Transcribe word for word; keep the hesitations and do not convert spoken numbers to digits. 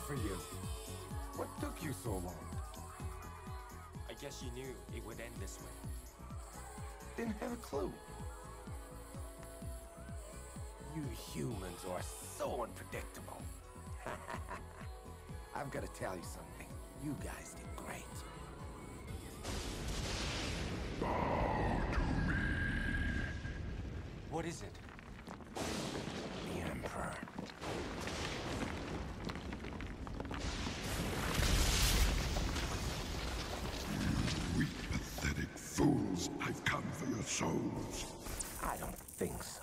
for you. What took you so long? I guess you knew it would end this way. Didn't have a clue. You humans are so unpredictable. I've got to tell you something. You guys did great. Bow to me. What is it? The Emperor. You weak, pathetic fools. I've come for your souls. I don't think so.